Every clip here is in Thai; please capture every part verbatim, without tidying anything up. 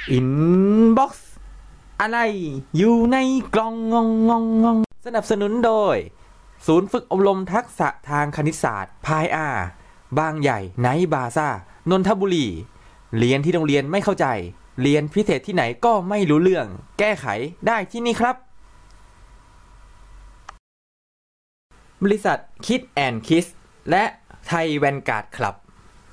อินบ็อกซ์อะไรอยู่ในกล่องงงงงงงสนับสนุนโดยศูนย์ฝึกอบรมทักษะทางคณิตศาสตร์พายอาบางใหญ่ไนท์บาซ่านนทบุรีเรียนที่โรงเรียนไม่เข้าใจเรียนพิเศษที่ไหนก็ไม่รู้เรื่องแก้ไขได้ที่นี่ครับบริษัทคิดแอนด์คิสและไทยแวนการ์ดคลับ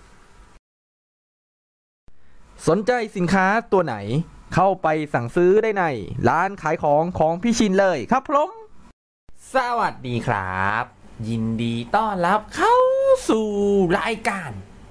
สนใจสินค้าตัวไหนเข้าไปสั่งซื้อได้ในร้านขายของของพี่ชินเลยครับผมสวัสดีครับยินดีต้อนรับเข้าสู่รายการ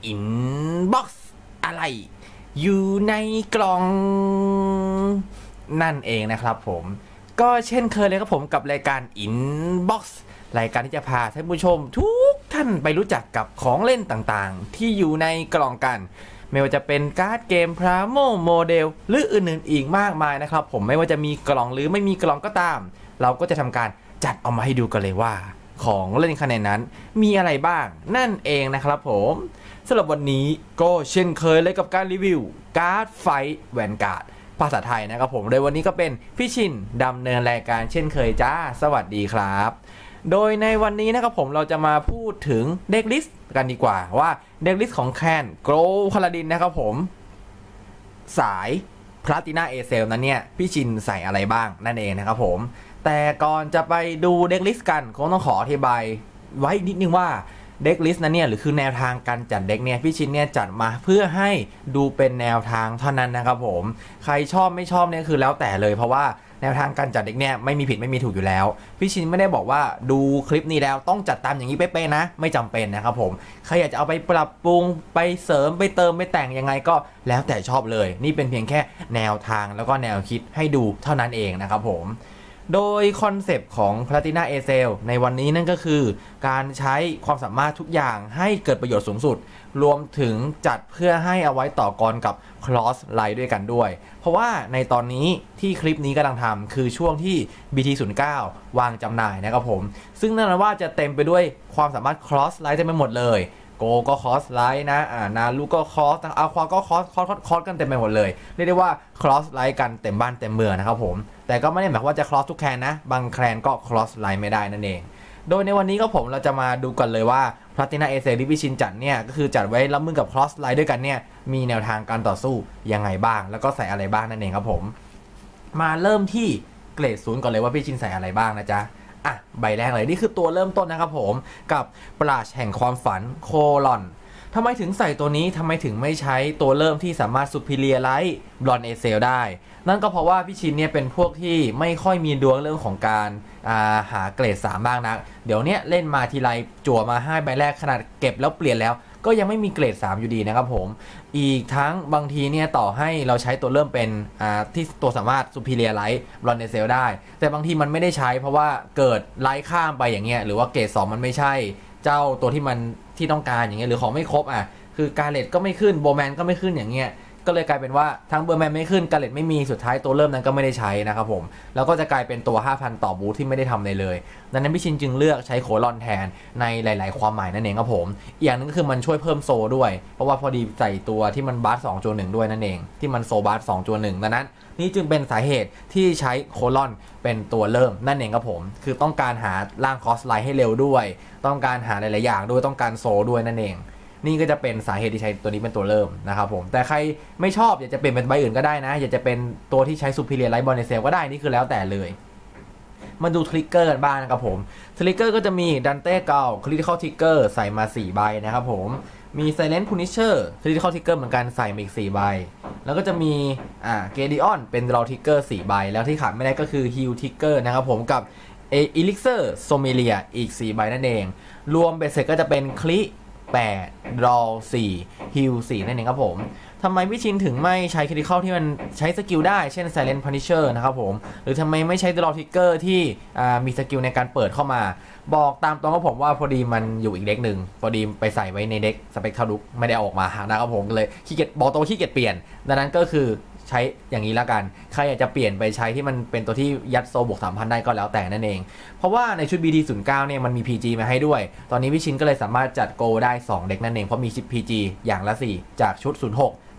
Inbox อะไรอยู่ในกล่องนั่นเองนะครับผมก็เช่นเคยเลยครับผมกับรายการ Inbox รายการที่จะพาท่านผู้ชมทุกท่านไปรู้จักกับของเล่นต่างๆที่อยู่ในกล่องกันไม่ว่าจะเป็นการ์ดเกมพราโมโมเดลหรืออื่นๆอีกมากมายนะครับผมไม่ว่าจะมีกล่องหรือไม่มีกล่องก็ตามเราก็จะทำการจัดเอามาให้ดูกันเลยว่าของเล่นข้างในนั้นมีอะไรบ้างนั่นเองนะครับผมสำหรับวันนี้ก็เช่นเคยเลยกับการรีวิวการ์ดไฟท์แวนการ์ดภาษาไทยนะครับผมโดยวันนี้ก็เป็นพี่ชินดำเนินรายการเช่นเคยจ้าสวัสดีครับโดยในวันนี้นะครับผมเราจะมาพูดถึงเด็กลิสต์กันดีกว่าว่าเด็กลิสต์ของแคนโกลพาลาดินนะครับผมสายพลาตินาเอเซลนั้นเนี่ยพี่ชินใส่อะไรบ้างนั่นเองนะครับผมแต่ก่อนจะไปดูเด็กลิสต์กันคงต้องขออธิบายไว้นิดนึงว่าเด็กลิสต์นั้นเนี่ยหรือคือแนวทางการจัดเด็กเนี่ยพี่ชินเนี่ยจัดมาเพื่อให้ดูเป็นแนวทางเท่านั้นนะครับผมใครชอบไม่ชอบเนี่ยคือแล้วแต่เลยเพราะว่าแนวทางการจัดเด็กเนี่ยไม่มีผิดไม่มีถูกอยู่แล้วพี่ชินไม่ได้บอกว่าดูคลิปนี้แล้วต้องจัดตามอย่างนี้เป๊ะๆนะไม่จำเป็นนะครับผมใครอยากจะเอาไปปรับปรุงไปเสริมไปเติมไปแต่งยังไงก็แล้วแต่ชอบเลยนี่เป็นเพียงแค่แนวทางแล้วก็แนวคิดให้ดูเท่านั้นเองนะครับผมโดยคอนเซปต์ของ Platina A C E L ในวันนี้นั่นก็คือการใช้ความสามารถทุกอย่างให้เกิดประโยชน์สูงสุดรวมถึงจัดเพื่อให้เอาไว้ต่อกรกับ Cross Line ด้วยกันด้วยเพราะว่าในตอนนี้ที่คลิปนี้กำลังทำคือช่วงที่ บี ที ศูนย์เก้า วางจำหน่ายนะครับผมซึ่งนั่นว่าจะเต็มไปด้วยความสามารถ Cross Line เต็มไปหมดเลยโกก็คอสไลท์นะอ่านาลูก็คอสอาควาก็คอสคอสคอสกันเต็มไปหมดเลยเรียกได้ว่าคอสไลท์กันเต็มบ้านเต็มเมืองนะครับผมแต่ก็ไม่ได้หมายว่าจะคอสทุกแคนนะบางแคนก็คอสไลท์ไม่ได้นั่นเองโดยในวันนี้ก็ผมเราจะมาดูกันเลยว่า Platina A C E L ที่พี่ชินจัดเนี่ยก็คือจัดไว้รับมือกับคอสไลท์ด้วยกันเนี่ยมีแนวทางการต่อสู้ยังไงบ้างแล้วก็ใส่อะไรบ้างนั่นเองครับผมมาเริ่มที่เกรดศูนย์ก่อนเลยว่าพี่ชินใส่อะไรบ้างนะจ๊ะอ่ะใบแรกเลยนี่คือตัวเริ่มต้นนะครับผมกับปราชญ์แห่งความฝันโคลอนทำไมถึงใส่ตัวนี้ทำไมถึงไม่ใช้ตัวเริ่มที่สามารถ Superior Light Bronze A C E L ได้นั่นก็เพราะว่าพี่ชินเนี่ยเป็นพวกที่ไม่ค่อยมีดวงเรื่องของการาหาเกรดสามบ้างนะเดี๋ยวเนี้ยเล่นมาทีไรจั่วมาให้ใบแรกขนาดเก็บแล้วเปลี่ยนแล้วก็ยังไม่มีเกรดสามอยู่ดีนะครับผมอีกทั้งบางทีเนี่ยต่อให้เราใช้ตัวเริ่มเป็นที่ตัวสามารถ Superior Light Bronze A C E L ได้แต่บางทีมันไม่ได้ใช้เพราะว่าเกิดไล่ข้ามไปอย่างเงี้ยหรือว่าเกรดสองมันไม่ใช่เจ้าตัวที่มันที่ต้องการอย่างเงี้ยหรือของไม่ครบอ่ะคือการเลตก็ไม่ขึ้นโบแมนก็ไม่ขึ้นอย่างเงี้ยก็เลยกลายเป็นว่าทั้งเบอร์แมนไม่ขึ้นการเลตไม่มีสุดท้ายตัวเริ่มนั้นก็ไม่ได้ใช้นะครับผมแล้วก็จะกลายเป็นตัว ห้าพัน ต่อบูทที่ไม่ได้ทำเลยเลยดังนั้นพี่ชินจึงเลือกใช้โคลอนแทนในหลายๆความหมายนั่นเองครับผมอีกอย่างนึงก็คือมันช่วยเพิ่มโซด้วยเพราะว่าพอดีใส่ตัวที่มันบาร์สองจุดหนึ่งด้วยนั่นเองที่มันโซบาร์สองจุดหนึ่งดังนั้นนี่จึงเป็นสาเหตุที่ใช้โคลอนเป็นตัวเริ่มนั่นเองครับผมคือต้องการหาร่างคอสไลท์ให้เร็วด้วยต้องการหาหลายๆอย่างด้วยต้องการโซด้วยนั่นเองนี่ก็จะเป็นสาเหตุที่ใช้ตัวนี้เป็นตัวเริ่มนะครับผมแต่ใครไม่ชอบอยากจะเปลี่ยนเป็นใบอื่นก็ได้นะอยากจะเป็นตัวที่ใช้ Superior Light Bronze A C E L ก็ได้นี่คือแล้วแต่เลยมาดูทริกเกอร์กันบ้างนะครับผมทริกเกอร์ก็จะมีดันเต้เก่า Critical Trigger ใส่มาสี่ใบนะครับผมมี Silent Punisher Critical Trigger เหมือนกันใส่มาอีกสี่ใบแล้วก็จะมีอ่า Gedeon เป็น Draw Trigger สี่ใบแล้วที่ขาดไม่ได้ก็คือ Heal Trigger นะครับผมกับ Elixir Sommelier อีกสี่ใบนั่นเองรวมเบสเสร็จก็จะเป็นคลิแปด draw สี่ heal สี่นั่นเองครับผมทำไมพี่ชินถึงไม่ใช้ critical ที่มันใช้สกิลได้เช่น silent punisher นะครับผมหรือทำไมไม่ใช้ draw trigger ที่มีสกิลในการเปิดเข้ามาบอกตามตรงกับผมว่าพอดีมันอยู่อีกเด็กหนึ่งพอดีไปใส่ไว้ในเด็ก Spectral Duke ไม่ได้ออกมานะครับผมเลยขี้เกียจบอกตัวขี้เกียจเปลี่ยนดังนั้นก็คือใช้อย่างนี้แล้วกันใครอยากจะเปลี่ยนไปใช้ที่มันเป็นตัวที่ยัดโซบวก สามพัน ได้ก็แล้วแต่นั่นเองเพราะว่าในชุด บี ที ศูนย์เก้า เนี่ยมันมี พี จี มาให้ด้วยตอนนี้พี่ชินก็เลยสามารถจัดโกได้สองเด็กนั่นเองเพราะมีชิป พี จี อย่างละสี่จากชุดศูนย์หก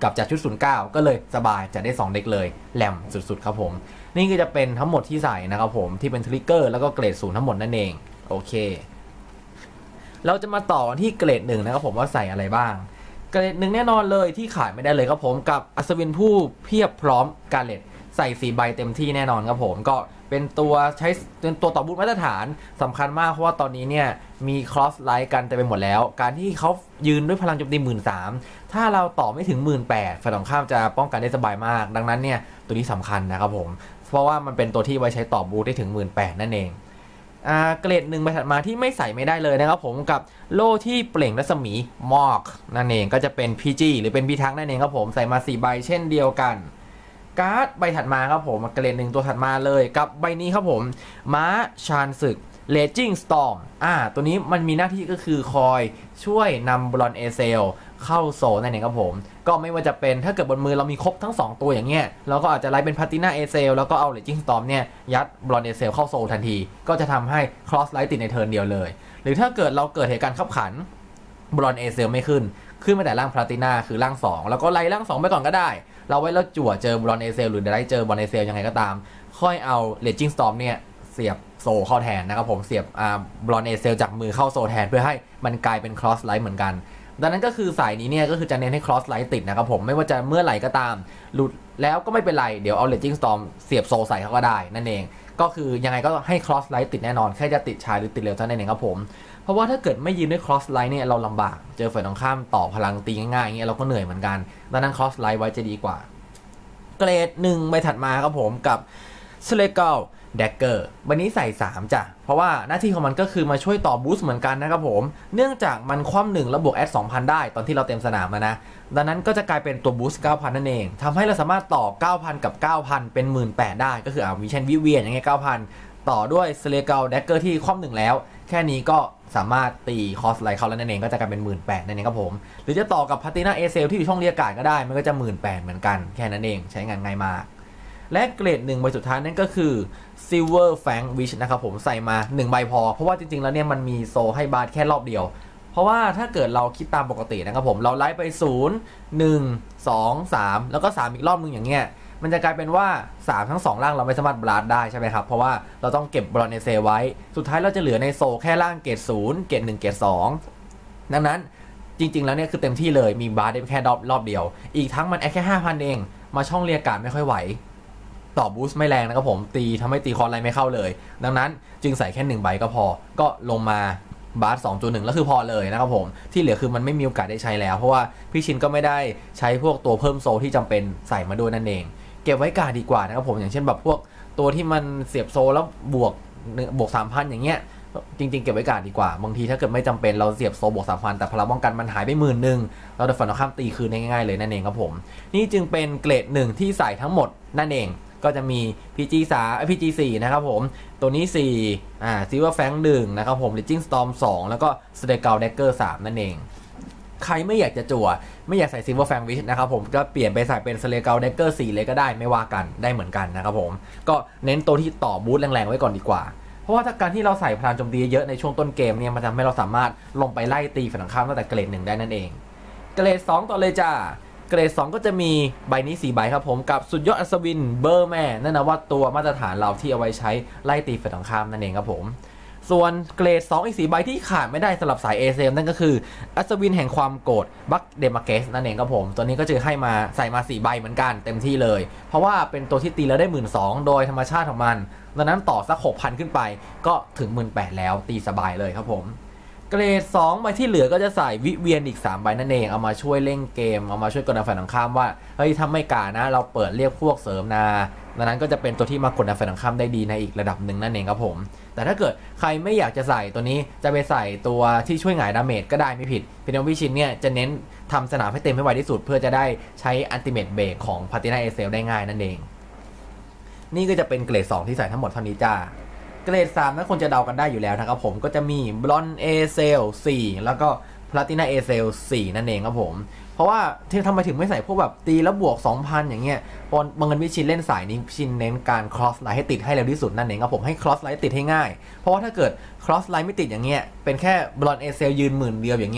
กับจากชุดศูนย์เก้าก็เลยสบายจะได้สองเด็กเลยแหลมสุดๆครับผมนี่ก็จะเป็นทั้งหมดที่ใส่นะครับผมที่เป็นทริกเกอร์แล้วก็เกรดศูนย์ทั้งหมดนั่นเองโอเคเราจะมาต่อที่เกรดหนึ่งนะครับผมว่าใส่อะไรบ้างเกรดหนึ่งแน่นอนเลยที่ขาดไม่ได้เลยครับผมกับอัศวินผู้เพียบพร้อมกาเลตใส่สี่ใบเต็มที่แน่นอนครับผมก็เป็นตัวใช้เป็นตัวต่อบูทมาตรฐานสำคัญมากเพราะว่าตอนนี้เนี่ยมีครอสไลท์กันเต็มไปหมดแล้วการที่เขายืนด้วยพลังโจมตีหมื่นสามถ้าเราต่อไม่ถึงหมื่นแปดฝ่ายตรงข้ามจะป้องกันได้สบายมากดังนั้นเนี่ยตัวนี้สำคัญนะครับผมเพราะว่ามันเป็นตัวที่ไว้ใช้ต่อบูทได้ถึงหมื่นแปดนั่นเองอ่าเกรดหนึ่งใบถัดมาที่ไม่ใส่ไม่ได้เลยนะครับผมกับโล่ที่เปล่งรัศมีมอกนั่นเองก็จะเป็น พี จี หรือเป็นพิทักษ์นั่นเองครับผมใส่มาสี่ใบเช่นเดียวกันการ์ดใบถัดมาครับผมเกรดหนึ่งตัวถัดมาเลยกับใบนี้ครับผมม้าชาญศึก Raging Storm อ่าตัวนี้มันมีหน้าที่ก็คือคอยช่วยนำบรอนเอเซลเข้าโซนั่นเองครับผมก็ไม่ว่าจะเป็นถ้าเกิดบนมือเรามีครบทั้งสองตัวอย่างเงี้ยเราก็อาจจะไล่เป็นพาตินาเอเซลแล้วก็เอา Raging Storm เนี่ยยัดบรอนเอเซลเข้าโซทันทีก็จะทำให้ครอสไลท์ติดในเทิร์นเดียวเลยหรือถ้าเกิดเราเกิดเหตุการณ์ขับขันบรอนเอเซลไม่ขึ้นขึ้นมาแต่ร่างพาตินาคือร่างสองแล้วก็ไล่ร่างสองไปก่อนก็ได้เราไว้แล้วจั่วเจอบรอนเอเซลหรือได้เจอบรอนเอเซลยังไงก็ตามค่อยเอา Raging Storm เนี่ยเสียบโซเข้าแทนนะครับผมเสียบอ่าบรอนเอเซลจากมือเข้าโซแทนเพื่อให้มันกลายเป็นครอสไลท์เหมือนกันดังนั้นก็คือสายนี้เนี่ยก็คือจะเน้นให้ครอสไลท์ติดนะครับผมไม่ว่าจะเมื่อไหร่ก็ตามหลุดแล้วก็ไม่เป็นไรเดี๋ยวเอา Raging Storm เสียบโซใส่เขาก็ได้นั่นเองก็คือยังไงก็ให้ครอสไลท์ติดแน่นอนแค่จะติดชายหรือติดเร็วเท่านั้นเองครับผมเพราะว่าถ้าเกิดไม่ยืนด้วยครอสไลท์เนี่ยเราลำบากเจอฝ่ายตรงข้ามต่อพลังตีง่ายๆอย่างเงี้ยเราก็เหนื่อยเหมือนกันดังนั้นครอสไลท์ไว้จะดีกว่าเกรดหนึ่งใบถัดมาครับผมกับ Slegal Dagger วันนี้ใส่สามจ้ะเพราะว่าหน้าที่ของมันก็คือมาช่วยต่อบูสต์เหมือนกันนะครับผมเนื่องจากมันคว่ำหนึ่งแล้วบวกแอด สองพัน ได้ตอนที่เราเต็มสนามนะดังนั้นก็จะกลายเป็นตัวบูสต์ เก้าพัน นั่นเองทำให้เราสามารถต่อ เก้าพัน กับ เก้าพัน เป็น หนึ่งหมื่นแปดพัน ได้ก็คือเอาวิเชนวิเวียนอย่างเงี้ย เก้าพัน ต่อด้วย Slegal Dagger ที่คว่ำหนึ่งแล้วแค่นี้ก็สามารถตีคอสไลท์เขาแล้วนั่นเองก็จะกลายเป็น หนึ่งหมื่นแปดพัน นั่นเองครับผมหรือจะต่อกับพาตินาเอเซลที่อยู่ช่องเรียกการ์ดก็ได้มันก็จะ หนึ่งหมื่นแปดพัน เหมือนกันแค่นั้นเองใช้งานง่ายมากและเกรดหนึ่งใบสุดท้ายนั่นก็คือ Silver Fang Wish นะครับผมใส่มาหนึ่งใบพอเพราะว่าจริงๆแล้วเนี่ยมันมีโซให้บาร์แค่รอบเดียวเพราะว่าถ้าเกิดเราคิดตามปกตินะครับผมเราไล่ไปศูนย์ หนึ่ง สอง สามแล้วก็สามอีกรอบนึงอย่างเงี้ยมันจะกลายเป็นว่าสามทั้งสองร่างเราไม่สามารถบลัดได้ใช่ไหมครับเพราะว่าเราต้องเก็บบรอนเอเซไว้สุดท้ายเราจะเหลือในโซแค่ร่างเกรดศูนย์เกรดหนึ่งเกรดสองดังนั้นจริงๆแล้วเนี่ยคือเต็มที่เลยมีบาร์ได้แค่รอบรอบเดียวอีกทั้งมันแค่ ห้าพัน เองมาช่องเรียกการ์ดไม่ค่อยไหวต่อบูสต์ไม่แรงนะครับผมตีทำให้ตีคอร์ไลน์ไม่เข้าเลยดังนั้นจึงใส่แค่หนึ่งใบก็พอก็ลงมาบาร์ สองจุดหนึ่ง แล้วคือพอเลยนะครับผมที่เหลือคือมันไม่มีโอกาสได้ใช้แล้วเพราะว่าพี่ชินก็ไม่ได้ใช้พวกตัวเพิ่มโซที่จำเป็นใส่มาด้วยนั่นเองเก็บไว้การ์ดดีกว่านะครับผมอย่างเช่นแบบพวกตัวที่มันเสียบโซแล้วบวกบวก สามพัน อย่างเงี้ยจริงๆเก็บไว้การ์ดดีกว่าบางทีถ้าเกิดไม่จำเป็นเราเสียบโซบวก สามพัน แต่พลังป้องกันมันหายไปหมื่นนึงเราจะฝันเอาข้ามตีคืนง่ายๆเลยนั่นเองครับผมนี่จึงเป็นเกรดหนึ่งที่ใส่ทั้งหมดนั่นเองก็จะมี พี จี สาม พี จี สี่นะครับผมตัวนี้สี่อ่า Silver Fang หนึ่งนะครับผม Raging Storm สองแล้วก็ Slegal Dagger สามนั่นเองใครไม่อยากจะจั่วไม่อยากใส่ Silver Fang Wish นะครับผมก็เปลี่ยนไปใส่เป็น Slegal Dagger สี่เลยก็ได้ไม่ว่ากันได้เหมือนกันนะครับผมก็เน้นตัวที่ต่อบูทแรงๆไว้ก่อนดีกว่าเพราะว่าถ้าการที่เราใส่พลังโจมตีเยอะในช่วงต้นเกมเนี่ยมันทำให้เราสามารถลงไปไล่ตีฝั่งตรงข้ามตั้งแต่เกรดหนึ่งได้นั่นเองเกรดสองต่อเลยจ้าเกรดสองก็จะมีใบนี้สี่ใบครับผมกับสุดยอดอัศวินเบอร์แม่นั่นนะว่าตัวมาตรฐานเราที่เอาไว้ใช้ไล่ตีฝ่ายตรงข้ามนั่นเองครับผมส่วนเกรดสองอีกสี่ใบที่ขาดไม่ได้สำหรับสายเอเซมนั่นก็คืออัศวินแห่งความโกรธบัคเดมาเกสนั่นเองครับผมตัวนี้ก็จะให้มาใส่มาสี่ใบเหมือนกันเต็มที่เลยเพราะว่าเป็นตัวที่ตีแล้วได้ หนึ่งหมื่นสองพัน โดยธรรมชาติของมันดังนั้นต่อสัก หกพัน ขึ้นไปก็ถึง หนึ่งหมื่นแปดพัน แล้วตีสบายเลยครับผมเกรดสองใบที่เหลือก็จะใส่วิเวียนอีกสามใบนั่นเองเอามาช่วยเล่นเกมเอามาช่วยกดดันฝ่ายตรงข้ามว่าเฮ้ยถ้าไม่กล้านะเราเปิดเรียกพวกเสริมนาดังนั้นก็จะเป็นตัวที่มากดดันฝ่ายตรงข้ามได้ดีในอีกระดับหนึ่งนั่นเองครับผมแต่ถ้าเกิดใครไม่อยากจะใส่ตัวนี้จะไปใส่ตัวที่ช่วยหงายดาเมจก็ได้ไม่ผิดเพียงแต่ว่าวิชินเนี่ยจะเน้นทำสนามให้เต็มให้ไวที่สุดเพื่อจะได้ใช้อัลติเมทเบรกของพาตินาเอเซลได้ง่ายนั่นเองนี่ก็จะเป็นเกรดสองที่ใส่ทั้งหมดเท่านี้จ้าเกรดสามนั้นคนจะเดากันได้อยู่แล้วนะครับผมก็จะมีบลอนเอเซลสี่แล้วก็พลาตินาเอเซลสี่นั่นเองครับผมเพราะว่าที่ทำไมถึงไม่ใส่พวกแบบตีแล้วบวก สองพัน อย่างเงี้ยบางเงินวิชินเล่นสายนี้ชินเน้นการครอสไลน์ให้ติดให้เร็วที่สุดนั่นเองครับผมให้ครอสไลน์ติดให้ง่ายเพราะว่าถ้าเกิดครอสไลน์ไม่ติดอย่างเงี้ยเป็นแค่บลอนเอเซลยืนหมื่นเดียวอย่างเงี้ย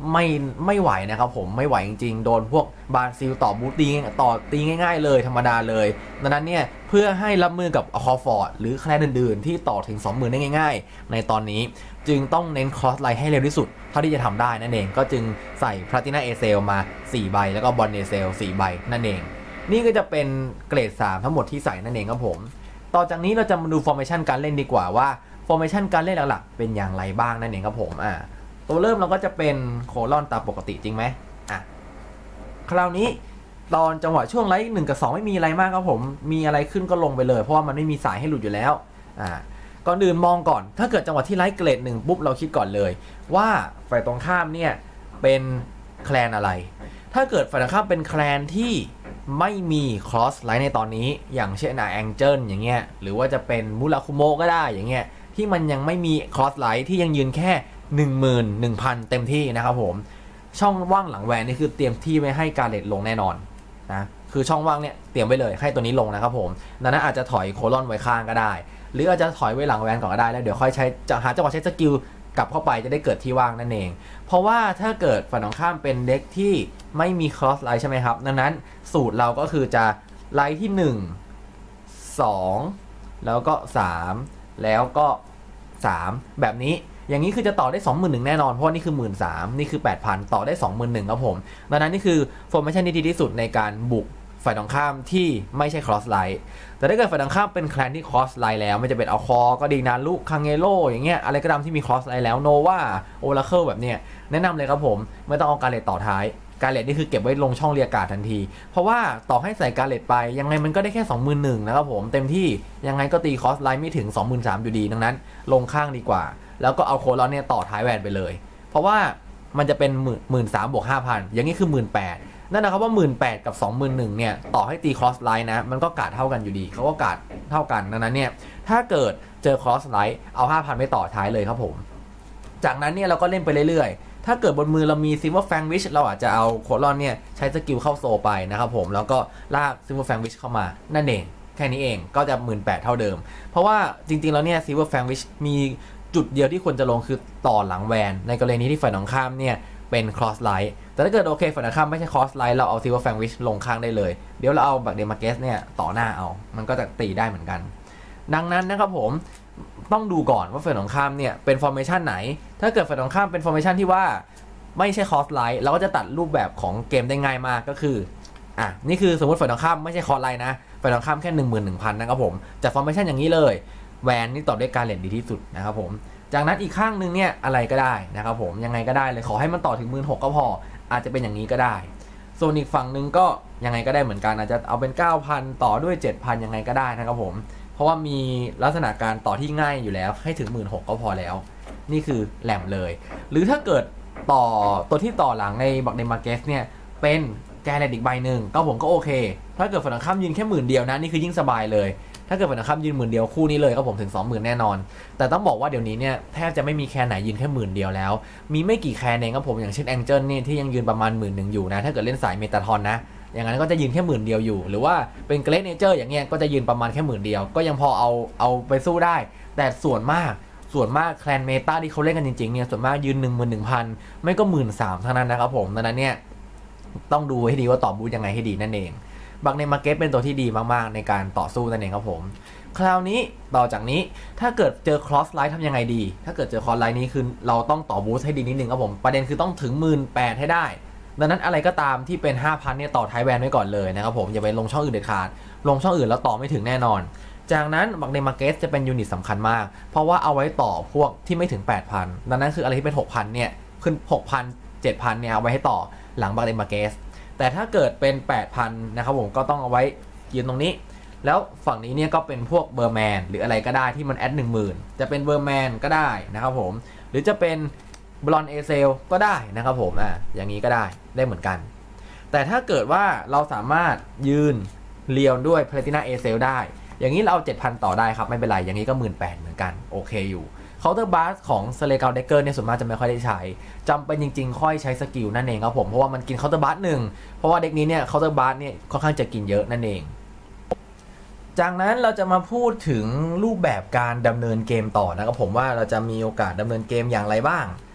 ไม่ไม่ไหวนะครับผมไม่ไหวจริงๆโดนพวกบาซิลต่อบูตีต่อตีง่ายๆเลยธรรมดาเลยดังนั้นเนี่ยเพื่อให้รับมือกับคอฟอร์ดหรือคะแนนอื่นๆที่ต่อถึง สองหมื่น ได้ง่ายๆในตอนนี้จึงต้องเน้นครอสไลน์ให้เร็วที่สุดเท่าที่จะทำได้นั่นเองก็จึงใส่พลาตินาเอเซลมาสี่ใบแล้วก็บอลเอเซลสี่ใบนั่นเองนี่ก็จะเป็นเกรดสามทั้งหมดที่ใส่นั่นเองครับผมต่อจากนี้เราจะมาดูฟอร์เมชันการเล่นดีกว่าว่าฟอร์เมชันการเล่นหลักๆเป็นอย่างไรบ้างนั่นเองครับผมอ่าตัวเริ่มเราก็จะเป็นโคลอนตามปกติจริงไหมอ่ะคราวนี้ตอนจังหวะช่วงไลท์หนึ่งกับสองไม่มีอะไรมากครับผมมีอะไรขึ้นก็ลงไปเลยเพราะว่ามันไม่มีสายให้หลุดอยู่แล้วอ่าก่อนอื่นมองก่อนถ้าเกิดจังหวะที่ไลท์เกรดหนึ่งปุ๊บเราคิดก่อนเลยว่าฝ่ายตรงข้ามเนี่ยเป็นแคลนอะไรถ้าเกิดฝ่ายตรงข้ามเป็นแคลนที่ไม่มีครอสไลท์ในตอนนี้อย่างเช่นแองเจิลอย่างเงี้ยหรือว่าจะเป็นมูราคุโมะก็ได้อย่างเงี้ยที่มันยังไม่มีครอสไลท์ที่ยังยืนแค่หนึ่งหมื่นหนึ่งพันเต็มที่นะครับผมช่องว่างหลังแวนนี่คือเตรียมที่ไว้ให้การเลทลงแน่นอนนะคือช่องว่างเนี่ยเตรียมไว้เลยให้ตัวนี้ลงนะครับผมดังนั้นอาจจะถอยโคลอนไว้ข้างก็ได้หรืออาจจะถอยไว้หลังแวนก่อนก็ได้แล้วเดี๋ยวค่อยใช้จะหาจังหวะใช้สกิลกลับเข้าไปจะได้เกิดที่ว่างนั่นเองเพราะว่าถ้าเกิดฝั่งตรงข้ามเป็นเด็กที่ไม่มีครอสไลท์ใช่ไหมครับดังนั้นสูตรเราก็คือจะไลท์ที่หนึ่ง สองแล้วก็สามแล้วก็สามแบบนี้อย่างนี้คือจะต่อได้ สองหมื่นหนึ่งพัน แน่นอนเพราะนี่คือ หนึ่งหมื่นสามพัน นี่คือ แปดพัน ต่อได้ สองหมื่นหนึ่งพัน ครับผมดังนั้นนี่คือฟอร์เมชันที่ดีที่สุดในการบุกฝ่ายตรงข้ามที่ไม่ใช่ครอสไลท์แต่ถ้าเกิดฝ่ายตรงข้ามเป็นแคลนที่ครอสไลท์แล้วไม่จะเป็นเอาคอก็ดีนารุคังเงโรอย่างเงี้ยอะไรก็ตามที่มีครอสไลท์แล้วโนวาโอราเคิลแบบเนี้ยแนะนำเลยครับผมไม่ต้องเอาการเลตต่อท้ายการเลตนี่คือเก็บไว้ลงช่องเรียกการ์ดทันทีเพราะว่าต่อให้ใส่การเลตไปยังไงมันก็ได้แค่ สองหมื่นหนึ่งพัน นะครับผมเต็มที่ยังไงก็ตีครอสไลท์ไม่ถึง สองหมื่นสามพัน อยู่ดีดังนั้นลงข้างดีกว่าแล้วก็เอาโคลอนเนี่ยต่อท้ายแวนไปเลยเพราะว่ามันจะเป็นหมื่นหมื่นสามบวกห้าพันอย่างนี้คือหมื่นแปดนั่นนะครับว่าหมื่นแปดกับสองหมื่นหนึ่งเนี่ยต่อให้ตีครอสไลท์นะมันก็การ์ดเท่ากันอยู่ดีเขาก็การ์ดเท่ากันดังนั้นเนี่ยถ้าเกิดเจอครอสไลท์เอา ห้าพัน ไปต่อท้ายเลยครับผมจากนั้นเนี่ยเราก็เล่นไปเรื่อยๆถ้าเกิดบนมือเรามีซิลเวอร์แฟงวิชเราอาจจะเอาโคลอนเนี่ยใช้สกิลเข้าโซไปนะครับผมแล้วก็ลากซิลเวอร์แฟงวิชเข้ามานั่นเองแค่นี้เองก็จะ หนึ่งหมื่นแปดพัน เท่าเดิมเพราะว่าจริงๆแล้วเนี่ยซิลเวอร์แฟงวิชมีจุดเดียวที่ควรจะลงคือต่อหลังแวนในกรณีที่ฝ่ายตรงข้ามเนี่ยเป็นครอสไลท์แต่ถ้าเกิดโอเคฝ่ายตรงข้ามไม่ใช่ครอสไลท์เราเอาซิลเวอร์แฟงวิชลงข้างได้เลยเดี๋ยวเราเอาบักเดมาเกสเนี่ยต่อหน้าเอามันก็จะตีได้เหมือนกันดังนั้นนะครับผมต้องดูก่อนว่าฝ่ายตรงข้ามเนี่ยเป็นฟอร์เมชันไหนถ้าเกิดฝ่ายตรงข้ามเป็นฟอร์เมชันที่ว่าไม่ใช่ครอสไลท์เราก็จะตัดรูปแบบของเกมได้ง่ายมากก็คืออ่ะนี่คือสมมติฝ่ายตรงข้ามไม่ใช่ครอสไลท์นะฝ่ายตรงข้ามแค่ หนึ่งหมื่นหนึ่งพัน นะครับผมจากฟอร์เมชันอย่างนี้เลยแวนนี่ตอบด้วยการเลนดีที่สุดนะครับผมจากนั้นอีกข้างนึงเนี่ยอะไรก็ได้นะครับผมยังไงก็ได้เลยขอให้มันต่อถึง หนึ่งหมื่นหกพัน ก็พออาจจะเป็นอย่างนี้ก็ได้ส่วนอีกฝั่งนึงก็ยังไงก็ได้เหมือนกันอาจจะเอาเป็น เก้าพัน ต่อด้วย เจ็ดพัน ยังไงก็ได้นะครับผมเพราะว่ามีลักษณะการต่อที่ง่ายอยู่แล้วให้ถึง หนึ่งหมื่นหกพัน ก็พอแล้วนี่คือแหลมเลยหรือถ้าเกิดต่อตัวที่ต่อหลังในบักเดมาเกสเนี่ยเป็นแกเลตอีกใบหนึ่งก็ผมก็โอเคถ้าเกิดฝั่งข้ามยืนแค่หมื่นเดียวนะนี่คือยิ่งสบายเลยถ้าเกิดฝั่งข้ามยืนหมื่นเดียวคู่นี้เลยก็ผมถึง สองหมื่น แน่นอนแต่ต้องบอกว่าเดี๋ยวนี้เนี่ยแทบจะไม่มีแคนไหนยืนแค่หมื่นเดียวแล้วมีไม่กี่แคนเองครับผมอย่างเช่นแองเจิลนี่ที่ยังยืนประมาณหมื่นหนึ่งอยู่นะถ้าเกิดเล่นสายเมตาทอนนะอย่างนั้นก็จะยืนแค่หมื่นเดียวอยู่หรือว่าเป็นเกรดเนเจอร์อย่างเงี้ยก็จะยืนประมาณแค่หมื่นเดียวก็ยังพอเอาเอาไปสู้ได้แต่ส่วนมากส่วนมากแคลนเมตาที่เขาเล่นกันจริงๆเนี่ยส่วนมากยืน หนึ่งหมื่นหนึ่งพัน ไม่ก็ หนึ่งหมื่นสามพัน เท่านั้นนะครับผมดังนั้นเนี่ยต้องดูให้ดีว่าตอบบูทยังไงให้ดีนั่นเองบักในมาร์เก็ตเป็นตัวที่ดีมากๆในการต่อสู้นั่นเองครับผมคราวนี้ต่อจากนี้ถ้าเกิดเจอครอสไลท์ทำยังไงดีถ้าเกิดเจอครอสไลท์นี้คือเราต้องต่อบูสต์ให้ดีนิดนึงครับผมประเด็นคือต้องถึง หนึ่งหมื่นแปดพัน ให้ได้ดังนั้นอะไรก็ตามที่เป็น ห้าพัน เนี่ยต่อท้ายแวนไว้ก่อนเลยนะครับผมอย่าไปลงช่องอื่นเด็ดขาดลงช่องอื่นแล้วต่อไม่ถึงแน่นอนจากนั้นบักในมาร์เก็ตจะเป็นยูนิตสำคัญมากเพราะว่าเอาไว้ต่อพวกที่ไม่ถึง แปดพัน ดังนั้นคืออะไรที่เป็น หกพัน เนี่ยขึ้น หกพัน เจ็ดพัน เนี่ยเอาไว้ให้ต่อหลังบักในมาร์เก็ตแต่ถ้าเกิดเป็น แปดพัน นะครับผมก็ต้องเอาไว้ยืนตรงนี้แล้วฝั่งนี้เนี่ยก็เป็นพวกเบอร์แมนหรืออะไรก็ได้ที่มันแอดหนึ่งหมื่นจะเป็นเบอร์แมนก็ได้นะครับผมหรือจะเป็นบลอนเอเซลก็ได้นะครับผมอ่ะอย่างนี้ก็ได้ได้เหมือนกันแต่ถ้าเกิดว่าเราสามารถยืนเรียวด้วยแพลตินาเอเซลได้อย่างนี้เราเอา เจ็ดพัน ต่อได้ครับไม่เป็นไรอย่างนี้ก็ หนึ่งหมื่นแปดพัน เหมือนกันโอเคอยู่เคาน์เตอร์บาสของสเลกาเดเกอร์เนี่ยส่วนมากจะไม่ค่อยได้ใช้จำเป็นจริงๆค่อยใช้สกิลนั่นเองครับผมเพราะว่ามันกินเคาน์เตอร์บาสหนึ่งเพราะว่าเด็กนี้เนี่ยเคาน์เตอร์บาสเนี่ยค่อนข้างจะกินเยอะนั่นเองจากนั้นเราจะมาพูดถึงรูปแบบการดำเนินเกมต่อนะครับผมว่าเราจะมีโอกาสดำเนินเกมอย่างไรบ้าง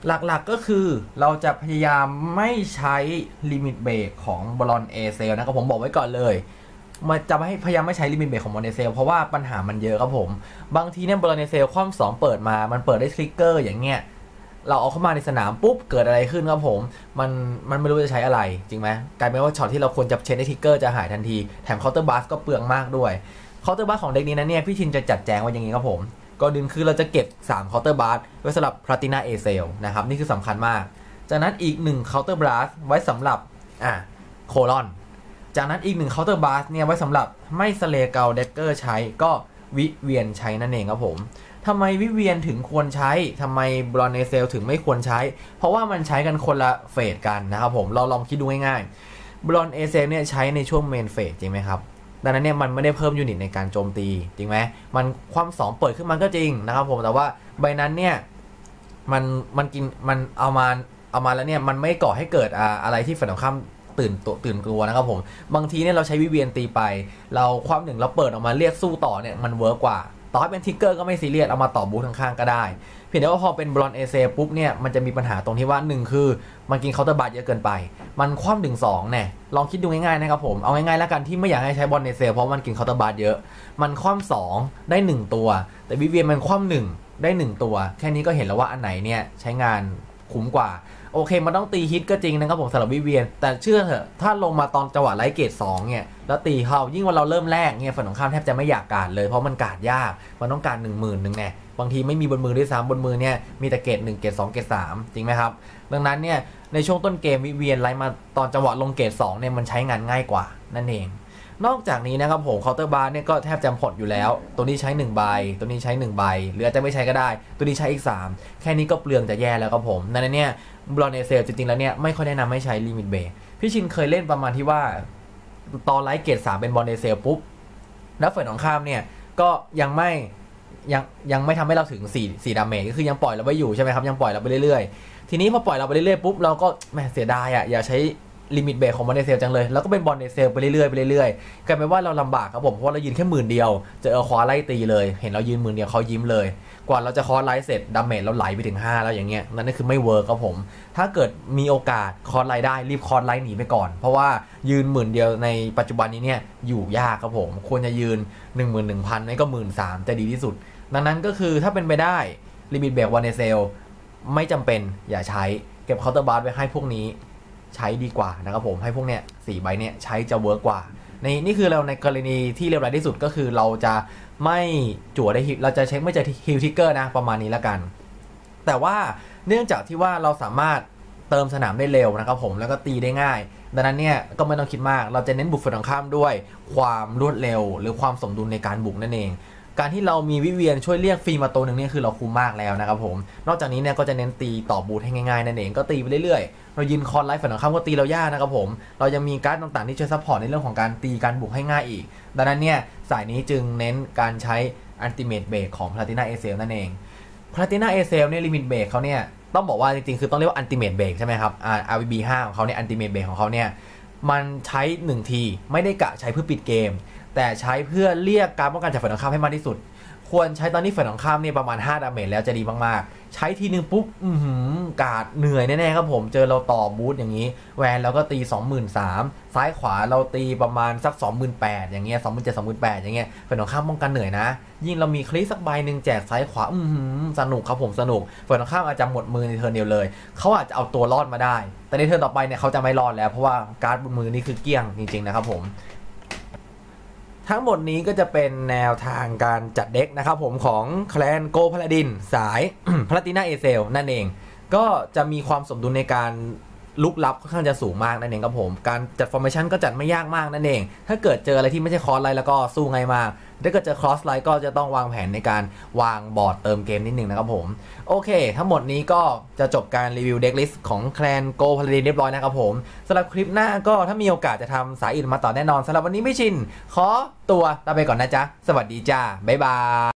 หลักๆก็คือเราจะพยายามไม่ใช้ลิมิตเบรกของบอลอนเอเซลนะครับผมบอกไว้ก่อนเลยมันจะไม่ให้พยายามไม่ใช้ลิมิตเบรกของบอลอนเอเซลเพราะว่าปัญหามันเยอะครับผมบางทีเนี่ยบอลอนเอเซลคว่ำสองเปิดมามันเปิดได้ทริกเกอร์อย่างเงี้ยเราเอาเข้ามาในสนามปุ๊บเกิดอะไรขึ้นครับผมมันมันไม่รู้จะใช้อะไรจริงไหมกลายเป็นว่าช็อตที่เราควรจะเชนได้ทริกเกอร์จะหายทันทีแถมเคาน์เตอร์บัสก็เปลืองมากด้วยเคาน์เตอร์บัสของเด็กนี้นะเนี่ยพี่ชินจะจัดแจงไว้อย่างนี้ครับผมก่อนอื่นคือเราจะเก็บสามเคาน์เตอร์บัสไว้สำหรับพลาตินาเอเซลนะครับนี่คือสำคัญมากจากนั้นอีกหนึ่งเคาน์เตอร์บัสไว้สำหรับอ่ะโคลอนจากนั้นอีกหนึ่งเคาน์เตอร์บัสเนี่ยไว้สำหรับไม่สเลเกลเดกเกอร์ใช้ก็วิเวียนใช้นั่นเองครับผมทำไมวิเวียนถึงควรใช้ทำไมบรอนเอเซลถึงไม่ควรใช้เพราะว่ามันใช้กันคนละเฟสกันนะครับผมเราลองคิดดูง่ายๆบรอนเอเซลเนี่ยใช้ในช่วงเมนเฟสจริงไหมครับดังนั้นเนี่ยมันไม่ได้เพิ่มยูนิตในการโจมตีจริงไหมมันความสองเปิดขึ้นมันก็จริงนะครับผมแต่ว่าใบนั้นเนี่ยมันมันกินมันเอามาเอามาแล้วเนี่ยมันไม่ก่อให้เกิดอะอะไรที่ฝ่ายตรงข้ามตื่นตัวตื่นกลัวนะครับผมบางทีเนี่ยเราใช้วิเวียนตีไปเราความหนึ่งเราเปิดออกมาเรียกสู้ต่อเนี่ยมันเวิร์กกว่าต่อให้เป็นทิกเกอร์ก็ไม่ซีเรียสเอามาต่อบูทข้างๆก็ได้เพียงแต่ว่าพอเป็นบรอนเอเซปุ๊บเนี่ยมันจะมีปัญหาตรงที่ว่าหนึ่งคือมันกินเคาน์เตอร์บัตเยอะเกินไปมันคว่ำถึงสองเนี่ยลองคิดดูง่ายๆนะครับผมเอาง่ายๆแล้วกันที่ไม่อยากให้ใช้บรอนเอเซเพราะมันกินเคาน์เตอร์บัตเยอะมันคว่ำสองได้หนึ่งตัวแต่วิเวียนมันคว่ำหนึ่งได้หนึ่งตัวแค่นี้ก็เห็นแล้วว่าอันไหนเนี่ยใช้งานคุ้มกว่าโอเคมันต้องตีฮิตก็จริงนะครับผมสำหรับวิเวียนแต่เชื่อเถอะถ้าลงมาตอนจังหวะไลท์เกตสองเนี่ยแล้วตีเข้ายิ่งวันเราเริ่มแรกเนี่ยฝั่งตรงข้ามแทบจะไม่อยากการเลยเพราะมันการยากมันต้องการหนึ่งหมื่นหนึ่งแน่บางทีไม่มีบนมือด้วยซ้ำบนมือเนี่ยมีแต่เกตหนึ่งเกตสองเกตสามจริงไหมครับดังนั้นเนี่ยในช่วงต้นเกมวิเวียนไลท์มาตอนจังหวะลงเกตสองเนี่ยมันใช้งานง่ายกว่านั่นเองนอกจากนี้นะครับผมเคาน์เตอร์บาร์เนี่ยก็แทบจะหมดอยู่แล้วตัวนี้ใช้หนึ่งใบตัวนี้ใช้หนึ่งใบหรืออาจจะไม่ใช้ก็ได้ตัวนี้ใช้อีกสามแค่นี้ก็เปลืองจะแย่แล้วครับผมนั่นเนี่ยบรอนเอเซลจริงๆแล้วเนี่ยไม่ค่อยแนะนำให้ใช้ลิมิตเบรกพี่ชินเคยเล่นประมาณที่ว่าตอนไลท์เกตสามเป็นบรอนเอเซลปุ๊บแล้วฝ่ายตรงข้ามเนี่ยก็ยังไม่ยังยังไม่ทำให้เราถึงสี่ สี่ดาเมจก็คือยังปล่อยเราไว้อยู่ใช่ไหมครับยังปล่อยเราไปเรื่อยๆทีนี้พอปล่อยเราไปเรื่อยๆปุ๊บเราก็แหมเสียดายอ่ะอย่าใช้ลิมิตเบรกของบอลเนเซลจังเลยแล้วก็เป็นบอลเนเซลไปเรื่อยๆไปเรื่อยๆกลายเป็นว่าเราลำบากครับผมเพราะเรายืนแค่หมื่นเดียวเจอเอาคอไล่ตีเลยเห็นเรายืนหมื่นเดียวเขายิ้มเลยกว่าเราจะคอไล่เสร็จดาเมจเราไหลไปถึงห้าแล้วอย่างเงี้ยนั่นคือไม่เวิร์กครับผมถ้าเกิดมีโอกาสคอไล่ได้รีบคอไล่หนีไปก่อนเพราะว่ายืนหมื่นเดียวในปัจจุบันนี้เนี่ยอยู่ยากครับผมควรจะยืน หนึ่งหมื่นหนึ่งพัน ไม่ก็ หนึ่งหมื่นสามพัน จะดีที่สุดดังนั้นก็คือถ้าเป็นไปได้ลิมิตเบรกบอลเนเซลไม่จำเป็นอย่าใช้เก็บเคาน์เตอร์บาร์ไว้ให้พวกนี้ใช้ดีกว่านะครับผมให้พวกเนี้ยสี่ใบเนี้ยใช้จะเวิร์กกว่าในนี่คือเราในกรณีที่เร็วร้ายที่สุดก็คือเราจะไม่จั่วได้เราจะเช็คไม่เจอฮิลทิกเกอร์นะประมาณนี้แล้วกันแต่ว่าเนื่องจากที่ว่าเราสามารถเติมสนามได้เร็วนะครับผมแล้วก็ตีได้ง่ายดังนั้นเนี่ยก็ไม่ต้องคิดมากเราจะเน้นบุกฝ่ายตรงข้ามด้วยความรวดเร็วหรือความสมดุลในการบุกนั่นเองการที่เรามีวิเวียนช่วยเรียกฟรีมาตัวหนึ่งนี่คือเราคุ้มมากแล้วนะครับผมนอกจากนี้เนี่ยก็จะเน้นตีต่อบูทให้ง่ายๆนั่นเองก็ตีไปเรื่อยๆเรายืนคอนไลฟ์ฝั่งตรงข้ามก็ตีเรายากนะครับผมเรายังมีการ์ดต่างๆที่ช่วยซัพพอร์ตในเรื่องของการตีการบุกให้ง่ายอีกดังนั้นเนี่ยสายนี้จึงเน้นการใช้อัลติเมทเบรกของพลาตินาเอเซลนั่นเองพลาตินาเอเซลเนี่ยลิมิตเบรกเขาเนี่ยต้องบอกว่าจริงๆคือต้องเรียกว่าอัลติเมทเบรกใช่ไหมครับอ่า อาร์ วี บี ห้าของเขาเนี่ยอัลติเมทเบรกของเขาเนี่ยมันใช้หนึ่งทีไม่ได้กะใช้เพื่อปิดเกมแต่ใช้เพื่อเรียกการป้องกันจากฝ่ายตรงข้ามให้มากที่สุดควรใช้ตอนนี้ฝ่ายตรงข้ามเนี่ยประมาณห้าดาเมจแล้วจะดีมากๆใช้ทีนึงปุ๊บอือหือกาดเหนื่อยแน่ๆครับผมเจอเราต่อบูทอย่างนี้แวนเราก็ตี สองหมื่นสามพัน ซ้ายขวาเราตีประมาณสัก สองหมื่นแปดพัน อย่างเงี้ย สองหมื่นเจ็ดพัน สองหมื่นแปดพัน อย่างเงี้ยฝ่ายตรงข้ามป้องกันเหนื่อยนะยิ่งเรามีคลิกสักใบหนึ่งแจกซ้ายขวาอือหือสนุกครับผมสนุกฝ่ายตรงข้ามอาจจะหมดมือในเทิร์นเดียวเลยเขาอาจจะเอาตัวรอดมาได้แต่ในเทิร์นต่อไปเนี่ยเขาจะไม่รอดแล้วเพราะว่าการ์ดบนมือนี่คือเกลี้ยงจริงๆนะครับผมทั้งหมดนี้ก็จะเป็นแนวทางการจัดเด็กนะครับผมของแคลนโกพาลาดินสาย พลาตินาเอเซลนั่นเองก็จะมีความสมดุลในการลุกลับค่อนข้างจะสูงมากนั่นเองครับผมการจัดฟอร์เมชันก็จัดไม่ยากมากนั่นเองถ้าเกิดเจออะไรที่ไม่ใช่คอร์สไลท์แล้วก็สู้ง่ายมากถ้าเกิดเจอคอร์สไลท์ก็จะต้องวางแผนในการวางบอร์ดเติมเกมนิดนึงนะครับผมโอเคทั้งหมดนี้ก็จะจบการรีวิวเด็กลิสต์ของแคลนโกพาลาดินเรียบร้อยนะครับผมสำหรับคลิปหน้าก็ถ้ามีโอกาสจะทำสายอื่นมาต่อแน่นอนสำหรับวันนี้ไม่ชินขอตัวลาไปก่อนนะจ๊ะสวัสดีจ้าบ๊ายบาย